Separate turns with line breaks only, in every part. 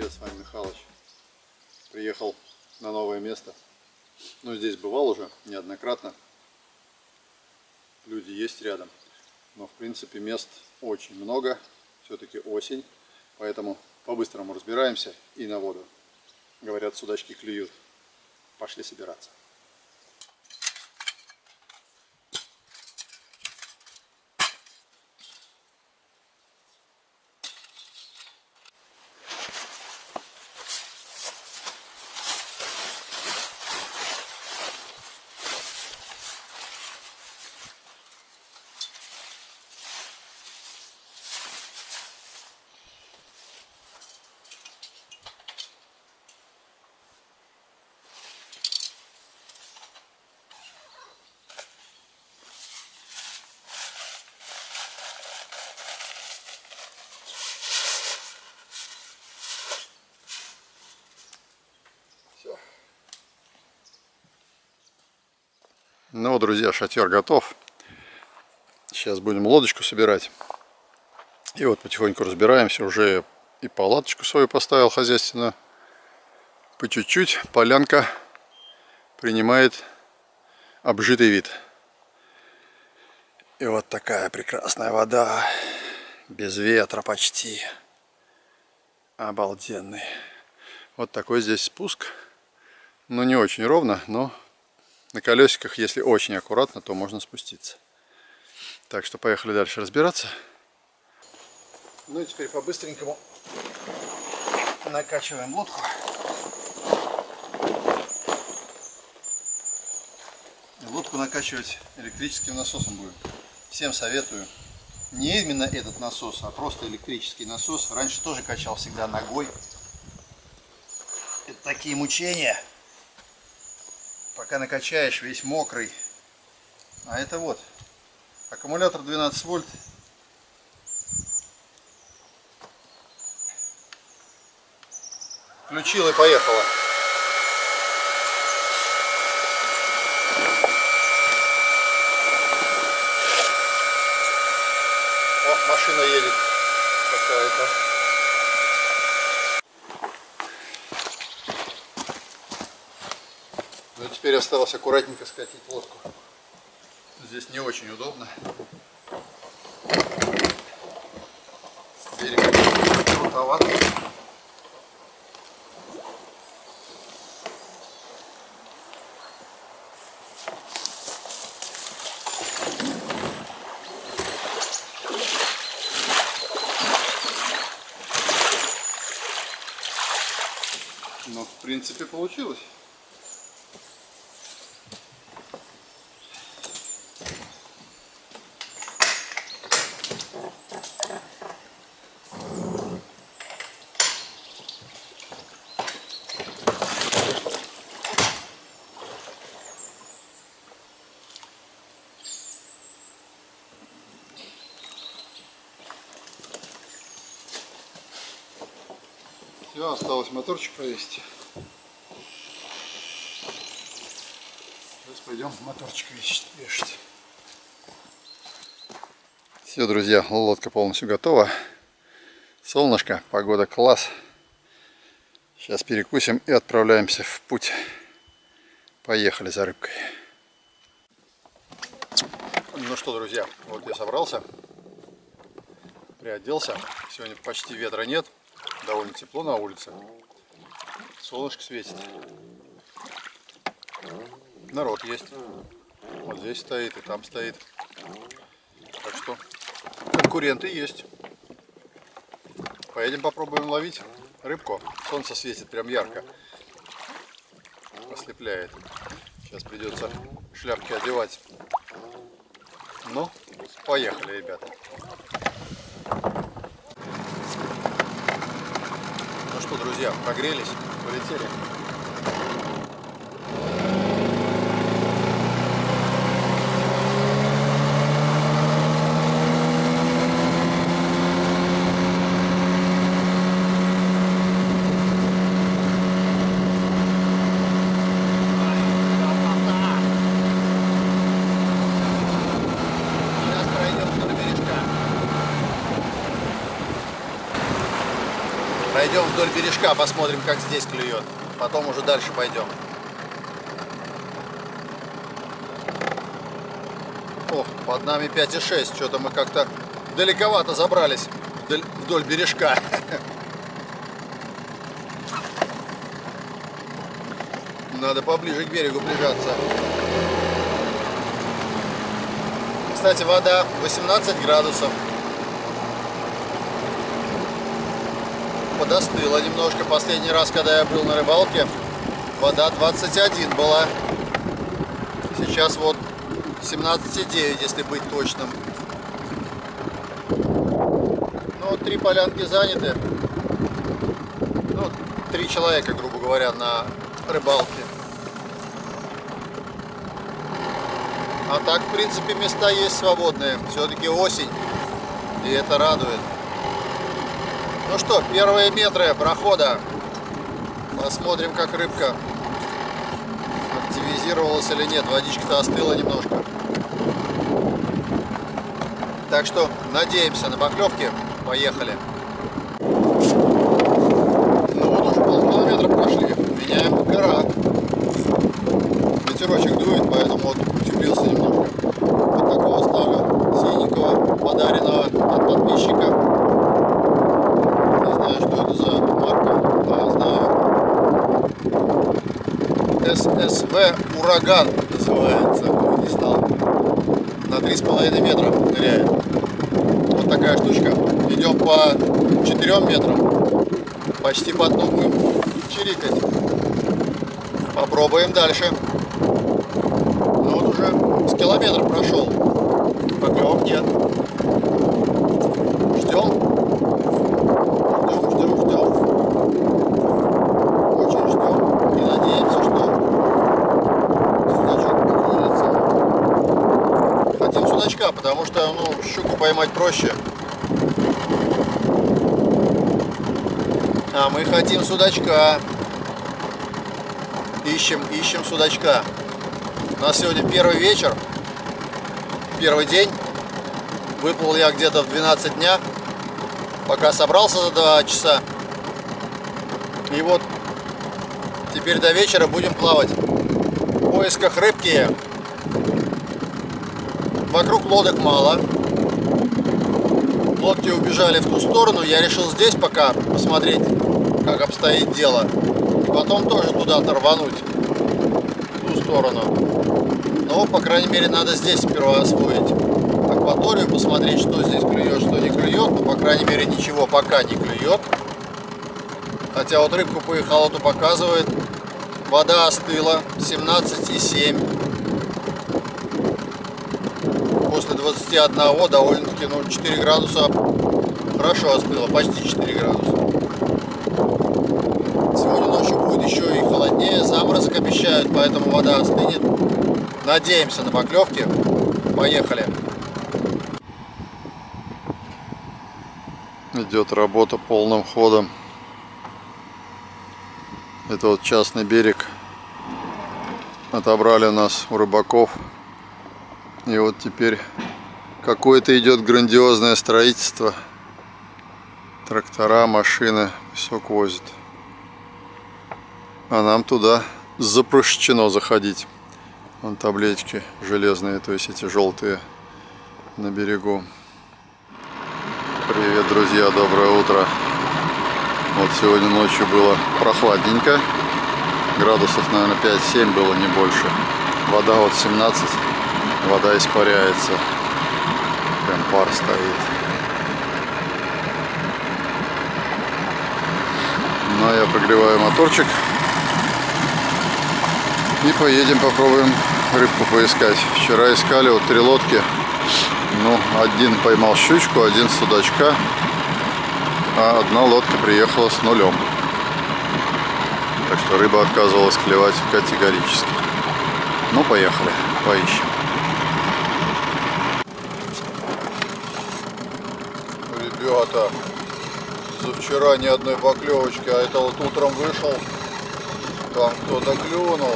Привет, с вами Михалыч. Приехал на новое место. Ну, здесь бывал уже неоднократно. Люди есть рядом. Но, в принципе, мест очень много. Все-таки осень. Поэтому по-быстрому разбираемся и на воду. Говорят, судачки клюют. Пошли собираться. Ну, друзья, шатер готов. Сейчас будем лодочку собирать. И вот потихоньку разбираемся. Уже и палаточку свою поставил хозяйственно. По чуть-чуть полянка принимает обжитый вид. И вот такая прекрасная вода. Без ветра почти. Обалденный. Вот такой здесь спуск. Ну, не очень ровно, но на колесиках, если очень аккуратно, то можно спуститься. Так что поехали дальше разбираться. Ну и теперь по-быстренькому накачиваем лодку. Лодку накачивать электрическим насосом будем. Всем советую. Не именно этот насос, а просто электрический насос. Раньше тоже качал всегда ногой. Это такие мучения. Пока накачаешь, весь мокрый. А это вот аккумулятор 12 вольт. Включил и поехала. О, машина едет какая-то. Ну и теперь осталось аккуратненько скатить лодку. Здесь не очень удобно. Берег крутоват. Но в принципе получилось. Все, осталось моторчик повесить. Сейчас пойдем моторчик вешать. Все, друзья, лодка полностью готова. Солнышко, погода класс. Сейчас перекусим и отправляемся в путь. Поехали за рыбкой. Ну что, друзья, вот я собрался, приоделся. Сегодня почти ветра нет. Довольно тепло на улице. Солнышко светит. Народ есть. Вот здесь стоит и там стоит. Так что конкуренты есть. Поедем попробуем ловить рыбку. Солнце светит прям ярко. Ослепляет. Сейчас придется шляпки одевать. Ну, поехали, ребята. Ну что, друзья, прогрелись, полетели. Пройдем вдоль бережка, посмотрим, как здесь клюет. Потом уже дальше пойдем. Ох, под нами 5,6. Что-то мы как-то далековато забрались вдоль бережка. Надо поближе к берегу прижаться. Кстати, вода 18 градусов. Подостыла немножко. Последний раз, когда я был на рыбалке, вода 21 была. Сейчас вот 17,9, если быть точным. Ну, 3 полянки заняты. Ну, 3 человека, грубо говоря, на рыбалке. А так, в принципе, места есть свободные. Все-таки осень. И это радует. Ну что, первые метры прохода. Посмотрим, как рыбка активизировалась или нет. Водичка-то остыла немножко. Так что надеемся на поклевки. Поехали. Ну вот уже полкилометра прошли. Меняем гора. Ветерочек дует, поэтому вот утеплился немножко. Вот такого ставлю синенького, подаренного от подписчика. Не знаю, что это за марка. Да, знаю. ССВ Ураган называется. Не знал. На 3,5 метра ныряет. Вот такая штучка. Идем по 4 метрам. Почти по дну будем чирикать. Попробуем дальше. Ну вот уже с километра прошел. Поклевок нет. Ждем. Ждем. Очень ждем. И надеемся, что судачок поклюнется. Хотим судачка, потому что, ну, щуку поймать проще. А мы хотим судачка. Ищем судачка. У нас сегодня первый вечер, первый день. Выплыл я где-то в 12 дня, пока собрался за 2 часа. И вот теперь до вечера будем плавать в поисках рыбки. Вокруг лодок мало. Лодки убежали в ту сторону. Я решил здесь пока посмотреть, как обстоит дело. И потом тоже туда-то рвануть, в ту сторону. Но, по крайней мере, надо здесь сперва освоить акваторию, посмотреть, что здесь клюет, что не клюет. Ну, по крайней мере, ничего пока не клюет. Хотя вот рыбку по эхолоту показывает. Вода остыла, 17,7. После 21 довольно-таки, ну, 4 градуса хорошо остыла, почти 4 градуса. Сегодня ночью будет еще и холоднее, заморозок обещают, поэтому вода остынет. Надеемся на поклевки. Поехали. Идет работа полным ходом. Это вот частный берег. Отобрали у нас у рыбаков. И вот теперь какое-то идет грандиозное строительство. Трактора, машины, песок возят. А нам туда запрещено заходить. Вон таблички железные, то есть эти желтые на берегу. Привет, друзья, доброе утро. Вот сегодня ночью было прохладненько. Градусов, наверное, 5-7 было, не больше. Вода вот 17. Вода испаряется. Прям пар стоит. Ну, а я прогреваю моторчик. И поедем, попробуем рыбку поискать. Вчера искали вот 3 лодки. Ну, один поймал щучку, один судачка. А одна лодка приехала с нулем. Так что рыба отказывалась клевать категорически. Ну, поехали, поищем. Ребята, за вчера ни одной поклевочки, а это вот утром вышел, там кто-то клюнул.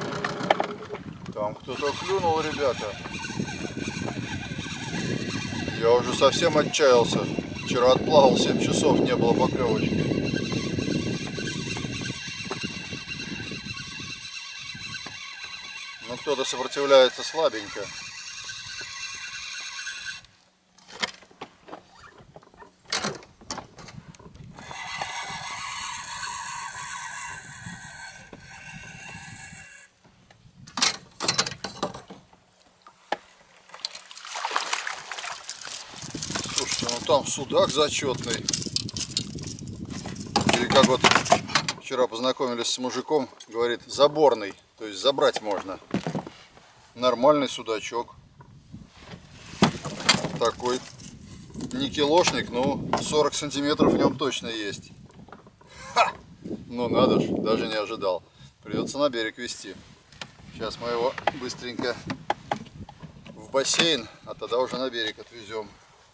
Там кто-то клюнул, ребята. Я уже совсем отчаялся. Вчера отплавал 7 часов, не было поклевочки. Но кто-то сопротивляется слабенько. Слушайте, ну там судак зачетный. Или как вот вчера познакомились с мужиком, говорит, заборный, то есть забрать можно. Нормальный судачок. Такой не килошник, но 40 сантиметров в нем точно есть. Ха! Ну надо ж, даже не ожидал. Придется на берег везти. Сейчас мы его быстренько в бассейн, а тогда уже на берег отвезем.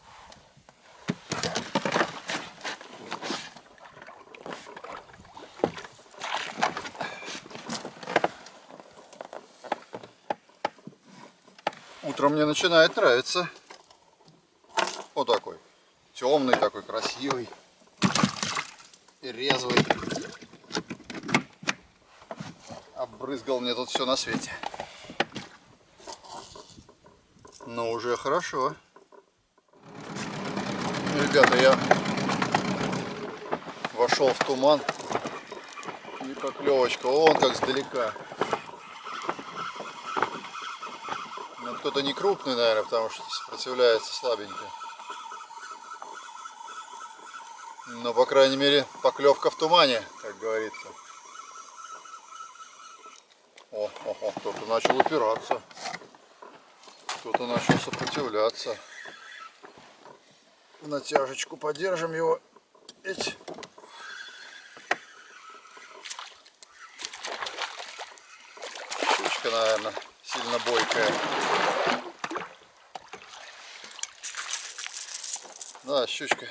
Утром мне начинает нравиться. Вот такой. Темный такой, красивый. И резвый. Обрызгал мне тут все на свете. Но уже хорошо. Ребята, я вошел в туман. И поклевочка. Вон как сдалека. Но кто-то не крупный, наверное, потому что сопротивляется слабенько. Но, по крайней мере, поклевка в тумане, как говорится. О, кто-то начал упираться. Кто-то начал сопротивляться. В натяжечку подержим его. Эть. Щучка, наверное, сильно бойкая. Да, щучка.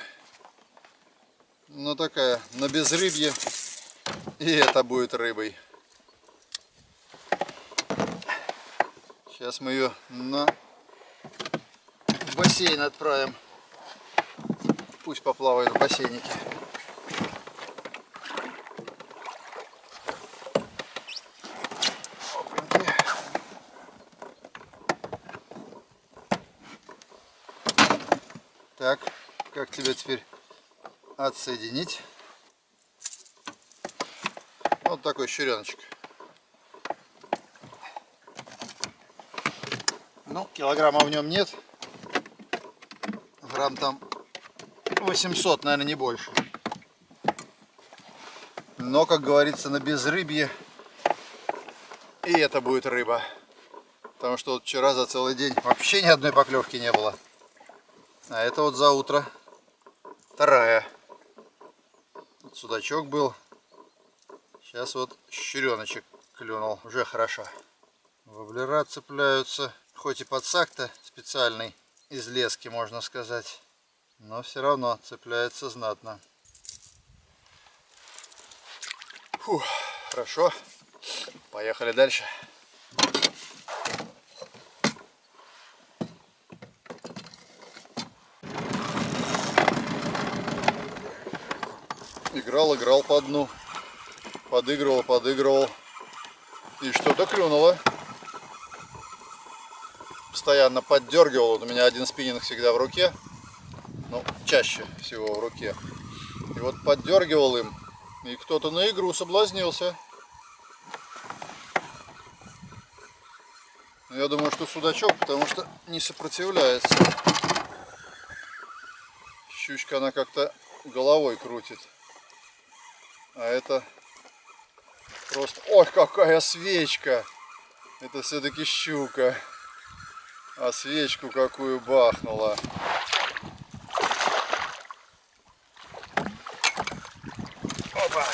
Ну такая, на безрыбье. И это будет рыбой. Сейчас мы ее на бассейн отправим. Пусть поплавает в бассейнике. Так, как тебя теперь отсоединить? Вот такой щуреночек. Ну, килограмма в нем нет. Грамм там 800, наверное, не больше. Но, как говорится, на безрыбье и это будет рыба. Потому что вот вчера за целый день вообще ни одной поклевки не было. А это вот за утро вторая. Тут судачок был. Сейчас вот щуреночек клюнул. Уже хорошо. Воблера цепляются. Хоть и подсак-то специальный из лески, можно сказать. Но все равно цепляется знатно. Фух, хорошо. Поехали дальше. Играл по дну. Подыгрывал. И что-то клюнуло. Постоянно поддергивал. Вот у меня один спиннинг всегда в руке. Ну, чаще всего в руке. И вот поддергивал им. И кто-то на игру соблазнился. Я думаю, что судачок, потому что не сопротивляется. Щучка, она как-то головой крутит. А это просто... Ой, какая свечка! Это все-таки щука. А свечку какую бахнула. Опа!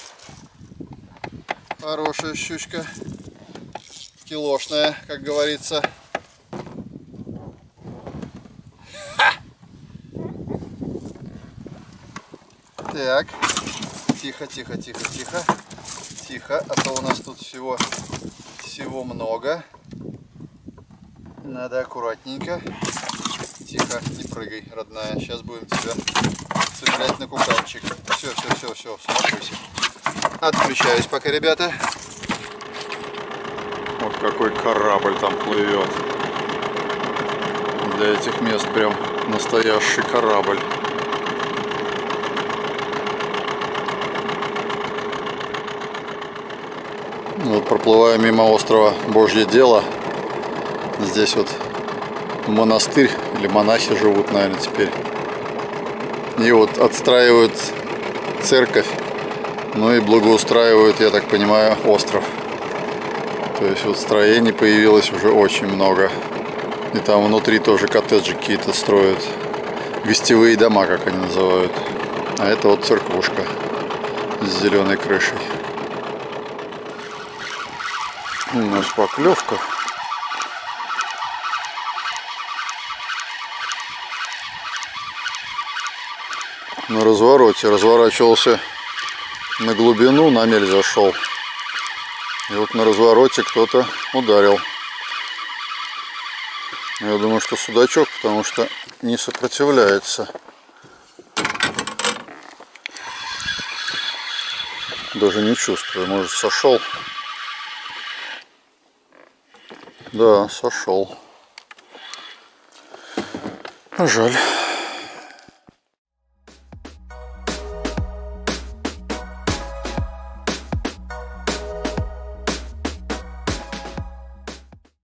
Хорошая щучка. Килошная, как говорится. Ха! Так. Тихо. Тихо, а то у нас тут всего много. Надо аккуратненько. тихо, не прыгай, родная. Сейчас будем тебя цеплять на куканчик. Все, успокойся. Отключаюсь пока, ребята. Вот какой корабль там плывет. Для этих мест прям настоящий корабль. Вот проплываю мимо острова Божье Дело. Здесь вот монастырь или монахи живут, наверное, теперь. И вот отстраивают церковь, ну и благоустраивают, я так понимаю, остров. То есть вот строений появилось уже очень много. И там внутри тоже коттеджи какие-то строят. Гостевые дома, как они называют. А это вот церквушка с зеленой крышей. У нас поклевка. На развороте. Разворачивался на глубину, на мель зашел. И вот на развороте кто-то ударил. Я думаю, что судачок, потому что не сопротивляется. Даже не чувствую. Может, сошел. Да, сошел. Жаль.